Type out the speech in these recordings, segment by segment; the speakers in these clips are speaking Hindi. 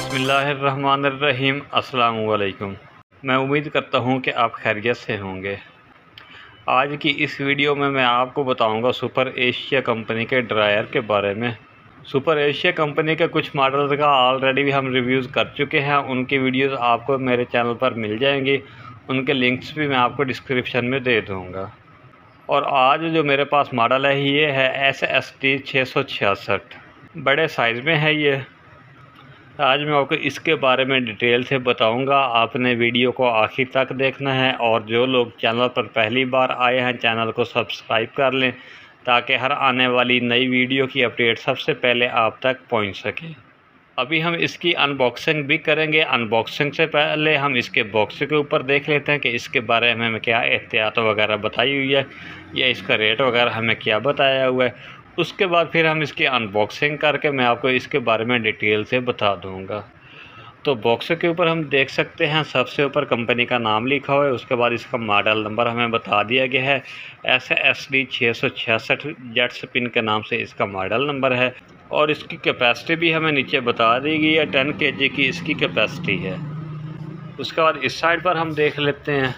बिस्मिल्लाहिर्रहमानिर्रहीम। अस्सलाम वालेकुम। मैं उम्मीद करता हूँ कि आप खैरियत से होंगे। आज की इस वीडियो में मैं आपको बताऊँगा सुपर एशिया कंपनी के ड्रायर के बारे में। सुपर एशिया कंपनी के कुछ मॉडल्स का ऑलरेडी भी हम रिव्यूज़ कर चुके हैं, उनकी वीडियोस आपको मेरे चैनल पर मिल जाएंगी। उनके लिंक्स भी मैं आपको डिस्क्रिप्शन में दे दूँगा। और आज जो मेरे पास मॉडल है ये है SST 666, बड़े साइज़ में है ये। आज मैं आपको इसके बारे में डिटेल से बताऊंगा। आपने वीडियो को आखिर तक देखना है और जो लोग चैनल पर पहली बार आए हैं चैनल को सब्सक्राइब कर लें ताकि हर आने वाली नई वीडियो की अपडेट सबसे पहले आप तक पहुंच सके। अभी हम इसकी अनबॉक्सिंग भी करेंगे। अनबॉक्सिंग से पहले हम इसके बॉक्स के ऊपर देख लेते हैं कि इसके बारे में हमें क्या एहतियात वगैरह बताई हुई है या इसका रेट वगैरह हमें क्या बताया हुआ है। उसके बाद फिर हम इसकी अनबॉक्सिंग करके मैं आपको इसके बारे में डिटेल से बता दूंगा। तो बॉक्स के ऊपर हम देख सकते हैं सबसे ऊपर कंपनी का नाम लिखा हुआ है। उसके बाद इसका मॉडल नंबर हमें बता दिया गया है। SST 666 जेट स्पिन के नाम से इसका मॉडल नंबर है और इसकी कैपेसिटी भी हमें नीचे बता दी गई है। 10 kg की इसकी कैपेसिटी है। उसके बाद इस साइड पर हम देख लेते हैं।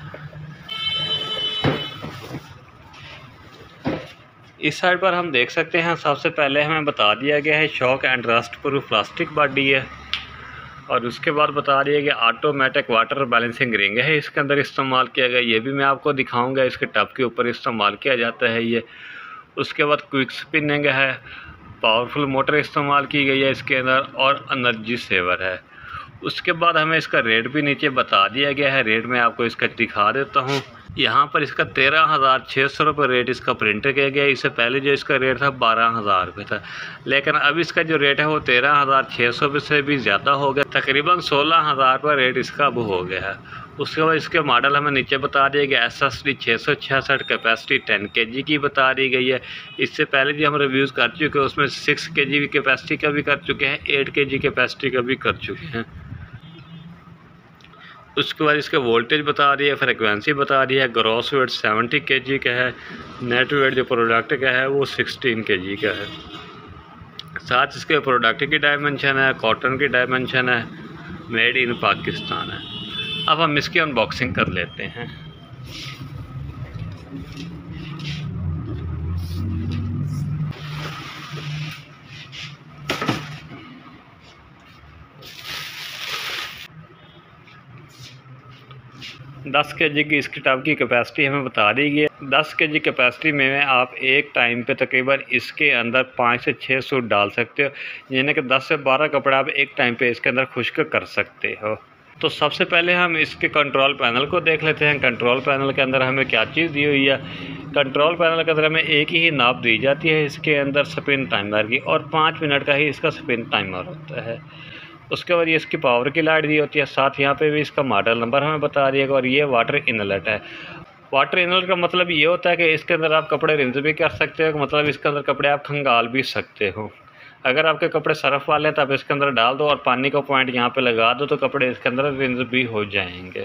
इस साइड पर हम देख सकते हैं सबसे पहले हमें बता दिया गया है shock and rust proof plastic body है और उसके बाद बता दिया गया ऑटोमेटिक वाटर बैलेंसिंग रिंग है इसके अंदर इस्तेमाल किया गया। ये भी मैं आपको दिखाऊंगा। इसके टब के ऊपर इस्तेमाल किया जाता है ये। उसके बाद क्विक स्पिनिंग है, पावरफुल मोटर इस्तेमाल की गई है इसके अंदर और एनर्जी सेवर है। उसके बाद हमें इसका रेट भी नीचे बता दिया गया है। रेट मैं आपको इसका दिखा देता हूँ। यहाँ पर इसका 13,600 रुपये रेट इसका प्रिंट किया गया। इससे पहले जो इसका रेट था 12,000 रुपये था, लेकिन अब इसका जो रेट है वो 13,600 रुपये से भी ज़्यादा हो गया। तकरीबन 16,000 रुपये रेट इसका अब हो गया है। उसके बाद इसके मॉडल हमें नीचे बता दिया गया। SST 666 कैपेसिटी 10 kg की बता दी गई है। इससे पहले जो हम रिव्यूज़ कर चुके हैं उसमें 6 kg कैपेसिटी का भी कर चुके हैं, 8 kg कैपेसिटी का भी कर चुके हैं। उसके बाद इसके वोल्टेज बता रही है, फ्रिक्वेंसी बता रही है। ग्रॉस वेट 70 kg का है। नेट वेट जो प्रोडक्ट का है वो 16 kg का है। साथ इसके प्रोडक्ट की डायमेंशन है, कॉटन की डायमेंशन है, मेड इन पाकिस्तान है। अब हम इसकी अनबॉक्सिंग कर लेते हैं। दस kg की इसकी टब की कैपेसिटी हमें बता दी गई है। 10 kg कैपेसिटी में आप एक टाइम पे तकरीबन इसके अंदर 5 से 6 सूट डाल सकते हो, यानी कि 10 से 12 कपड़ा आप एक टाइम पे इसके अंदर खुश्क कर सकते हो। तो सबसे पहले हम इसके कंट्रोल पैनल को देख लेते हैं। कंट्रोल पैनल के अंदर हमें क्या चीज़ दी हुई है। कंट्रोल पैनल के अंदर हमें एक ही नाप दी जाती है इसके अंदर स्पिन टाइमर की, और 5 मिनट का ही इसका स्पिन टाइमर होता है। उसके बाद ये इसकी पावर की लाइट दी होती है। साथ यहाँ पे भी इसका मॉडल नंबर हमें बता दिएगा। और ये वाटर इनलेट है। वाटर इनलेट का मतलब ये होता है कि इसके अंदर आप कपड़े रिंज भी कर सकते हो, मतलब इसके अंदर कपड़े आप खंगाल भी सकते हो। अगर आपके कपड़े सरफ वाले हैं तो आप इसके अंदर डाल दो और पानी का पॉइंट यहाँ पे लगा दो तो कपड़े इसके अंदर रिंज भी हो जाएंगे।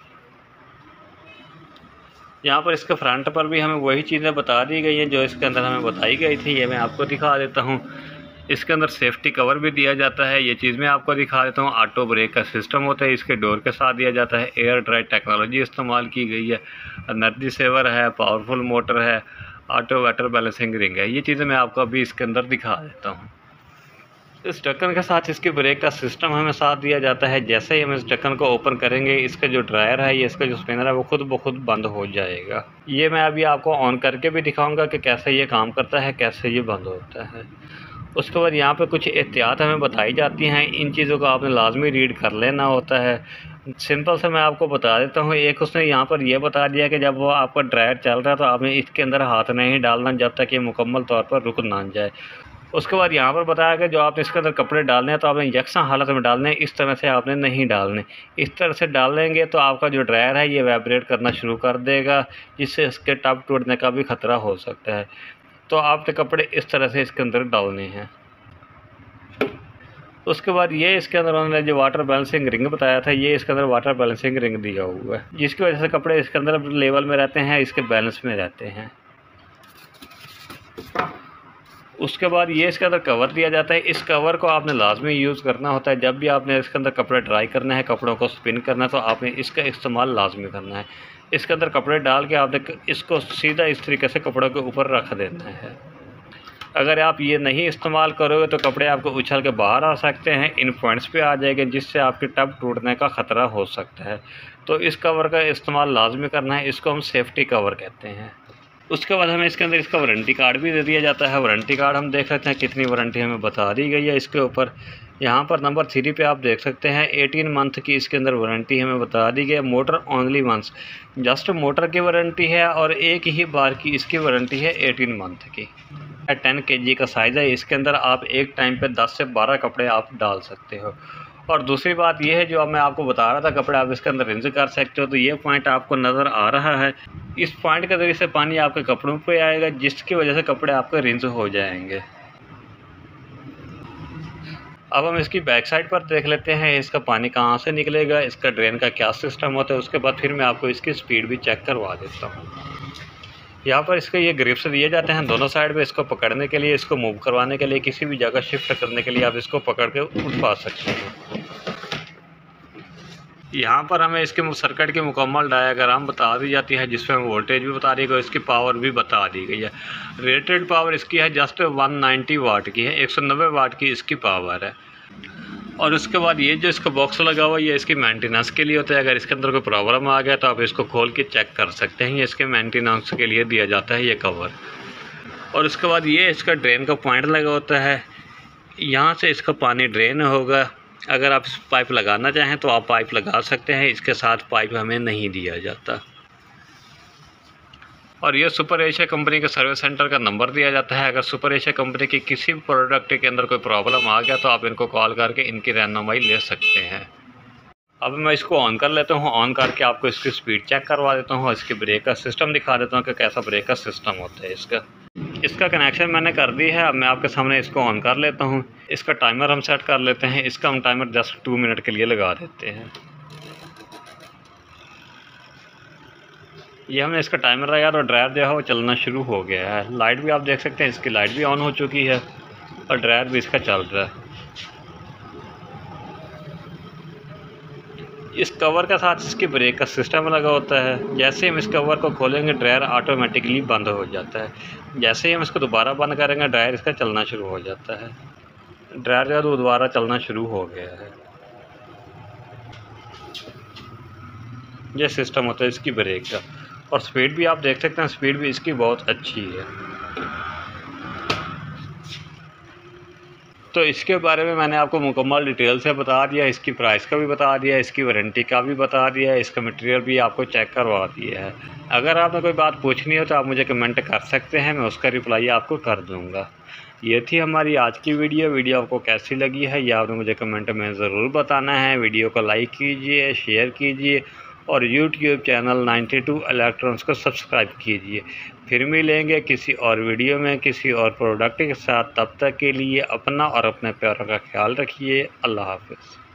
यहाँ पर इसके फ्रंट पर भी हमें वही चीज़ें बता दी गई हैं जो इसके अंदर हमें बताई गई थी। ये मैं आपको दिखा देता हूँ। इसके अंदर सेफ्टी कवर भी दिया जाता है। ये चीज़ मैं आपको दिखा देता हूँ। ऑटो ब्रेक का सिस्टम होता है, इसके डोर के साथ दिया जाता है। एयर ड्राई टेक्नोलॉजी इस्तेमाल की गई है। एनर्जी सेवर है, पावरफुल मोटर है, ऑटो वाटर बैलेंसिंग रिंग है। ये चीज़ें मैं आपको अभी इसके अंदर दिखा देता हूँ। इस ढक्कन के साथ इसके ब्रेक का सिस्टम हमें साथ दिया जाता है। जैसे ही हम इस ढक्कन को ओपन करेंगे इसका जो ड्रायर है, ये इसका जो स्पिनर है वो खुद ब खुद बंद हो जाएगा। ये मैं अभी आपको ऑन करके भी दिखाऊंगा कि कैसे ये काम करता है, कैसे ये बंद होता है। उसके बाद यहाँ पे कुछ एहतियात हमें बताई जाती हैं। इन चीज़ों को आपने लाजमी रीड कर लेना होता है। सिंपल से मैं आपको बता देता हूँ। एक उसने यहाँ पर यह बता दिया कि जब वो आपका ड्रायर चल रहा है तो आपने इसके अंदर हाथ नहीं डालना जब तक ये मुकम्मल तौर पर रुक ना जाए। उसके बाद यहाँ पर बताया कि जो आपने इसके अंदर कपड़े डालने हैं तो आपने यकसा हालत में डालने हैं, इस तरह से आपने नहीं डालने। इस तरह से डालेंगे तो आपका जो ड्रायर है ये वाइब्रेट करना शुरू कर देगा, जिससे इसके टब टूटने का भी ख़तरा हो सकता है। तो आपके कपड़े इस तरह से इसके अंदर डालने हैं। उसके बाद ये इसके अंदर उन्होंने जो वाटर बैलेंसिंग रिंग बताया था, ये इसके अंदर वाटर बैलेंसिंग रिंग दिया हुआ है, जिसकी वजह से कपड़े इसके अंदर लेवल में रहते हैं, इसके बैलेंस में रहते हैं। उसके बाद ये इसके अंदर कवर दिया जाता है। इस कवर को आपने लाजमी यूज़ करना होता है। जब भी आपने इसके अंदर कपड़े ड्राई करना है, कपड़ों को स्पिन करना है, तो आपने इसका इस्तेमाल लाजमी करना है। इसके अंदर कपड़े डाल के आपने इसको सीधा इस तरीके से कपड़ों के ऊपर रख देना है। अगर आप ये नहीं इस्तेमाल करोगे तो कपड़े आपको उछल के बाहर आ सकते हैं, इन पॉइंट्स पे आ जाएंगे, जिससे आपकी टब टूटने का ख़तरा हो सकता है। तो इस कवर का इस्तेमाल लाजमी करना है। इसको हम सेफ्टी कवर कहते हैं। उसके बाद हमें इसके अंदर इसका वारंटी कार्ड भी दे दिया जाता है। वारंटी कार्ड हम देख सकते हैं कितनी वारंटी हमें बता दी गई है इसके ऊपर। यहाँ पर नंबर 3 पे आप देख सकते हैं 18 मंथ की इसके अंदर वारंटी हमें बता दी गई है। Motor only once, just motor की वारंटी है और एक ही बार की इसकी वारंटी है 18 मंथ की। 10 kg का साइज़ है। इसके अंदर आप एक टाइम पे 10 से 12 कपड़े आप डाल सकते हो। और दूसरी बात यह है, जो अब मैं आपको बता रहा था कपड़े आप इसके अंदर रिंज कर सकते हो, तो ये पॉइंट आपको नज़र आ रहा है। इस पॉइंट के ज़रिए से पानी आपके कपड़ों पे आएगा, जिसकी वजह से कपड़े आपके रिंज हो जाएंगे। अब हम इसकी बैक साइड पर देख लेते हैं इसका पानी कहाँ से निकलेगा, इसका ड्रेन का क्या सिस्टम होता है। उसके बाद फिर मैं आपको इसकी स्पीड भी चेक करवा देता हूँ। यहाँ पर इसके ये ग्रिप्स दिए जाते हैं दोनों साइड में। इसको पकड़ने के लिए, इसको मूव करवाने के लिए, किसी भी जगह शिफ्ट करने के लिए आप इसको पकड़ के उठा सकते हैं। यहाँ पर हमें इसके सर्किट की मुकम्मल डायग्राम बता दी जाती है, जिसमें वोल्टेज भी बता दी गई, इसकी पावर भी बता दी गई है। रेटेड पावर इसकी है जस्ट 190 वाट की है, 190 वाट की इसकी पावर है। और उसके बाद ये जो इसका बॉक्स लगा हुआ है, ये इसकी मेंटेनेंस के लिए होता है। अगर इसके अंदर कोई प्रॉब्लम आ गया तो आप इसको खोल के चेक कर सकते हैं। ये इसके मेंटेनेंस के लिए दिया जाता है ये कवर। और उसके बाद ये इसका ड्रेन का पॉइंट लगा होता है। यहाँ से इसका पानी ड्रेन होगा। अगर आप पाइप लगाना चाहें तो आप पाइप लगा सकते हैं, इसके साथ पाइप हमें नहीं दिया जाता। और ये सुपर एशिया कंपनी के सर्विस सेंटर का नंबर दिया जाता है। अगर सुपर एशिया कंपनी की किसी भी प्रोडक्ट के अंदर कोई प्रॉब्लम आ गया तो आप इनको कॉल करके इनकी रहनुमाई ले सकते हैं। अब मैं इसको ऑन कर लेता हूँ। ऑन करके आपको इसकी स्पीड चेक करवा देता हूँ, इसके ब्रेक का सिस्टम दिखा देता हूँ कि कैसा ब्रेक का सिस्टम होता है इसका कनेक्शन मैंने कर दी है। अब मैं आपके सामने इसको ऑन कर लेता हूँ। इसका टाइमर हम सेट कर लेते हैं। इसका हम टाइमर जस्ट 2 मिनट के लिए लगा देते हैं। ये हमने इसका टाइमर लगाया तो ड्रायर जो है वो चलना शुरू हो गया है। लाइट भी आप देख सकते हैं, इसकी लाइट भी ऑन हो चुकी है और ड्रायर भी इसका चल रहा है। इस कवर के साथ इसके ब्रेक का सिस्टम लगा होता है। जैसे हम इस कवर को खोलेंगे ड्रायर ऑटोमेटिकली बंद हो जाता है। जैसे ही हम इसको दोबारा बंद करेंगे ड्रायर इसका चलना शुरू हो जाता है। ड्रायर जो है दोबारा चलना शुरू हो गया है। ये सिस्टम होता है इसकी ब्रेक का। और स्पीड भी आप देख सकते हैं, स्पीड भी इसकी बहुत अच्छी है। तो इसके बारे में मैंने आपको मुकम्मल डिटेल से बता दिया। इसकी प्राइस का भी बता दिया, इसकी वारंटी का भी बता दिया, इसका मटेरियल भी आपको चेक करवा दिया है। अगर आपने कोई बात पूछनी हो तो आप मुझे कमेंट कर सकते हैं, मैं उसका रिप्लाई आपको कर दूँगा। ये थी हमारी आज की वीडियो आपको कैसी लगी है ये आपने मुझे कमेंट में ज़रूर बताना है। वीडियो को लाइक कीजिए, शेयर कीजिए और YouTube चैनल 92 इलेक्ट्रॉनिक्स को सब्सक्राइब कीजिए। फिर मिलेंगे किसी और वीडियो में किसी और प्रोडक्ट के साथ। तब तक के लिए अपना और अपने प्यारों का ख्याल रखिए। अल्लाह हाफ़िज़।